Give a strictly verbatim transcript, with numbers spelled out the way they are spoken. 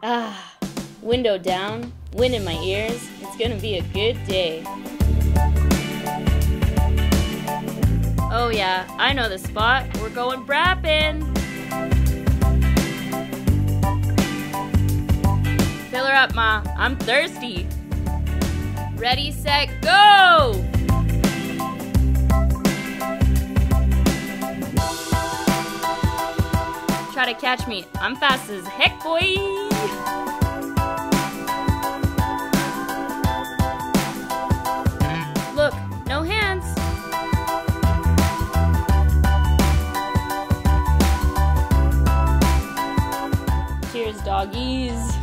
Ah, window down, wind in my ears. It's gonna be a good day. Oh yeah, I know the spot. We're going brapping. Fill her up, Ma. I'm thirsty. Ready, set, go! Try to catch me. I'm fast as heck, boy! Look, no hands. Cheers, doggies.